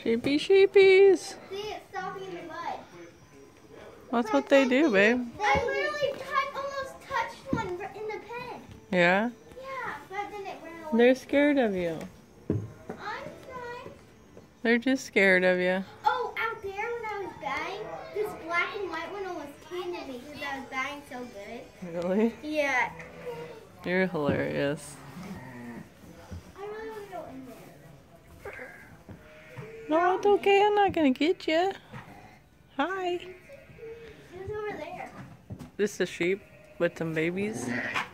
Sheepy sheepies. See it stopping in the mud. That's what they do, babe. I literally almost touched one in the pen. Yeah? Yeah, but then it ran away. They're scared of you. I'm fine. They're just scared of you. Oh, out there when I was batting, this black and white one almost came to me because I was batting so good. Really? Yeah. You're hilarious. I really want to go in there. No, it's okay. I'm not going to get you. Hi. It was over there. This is a sheep with some babies.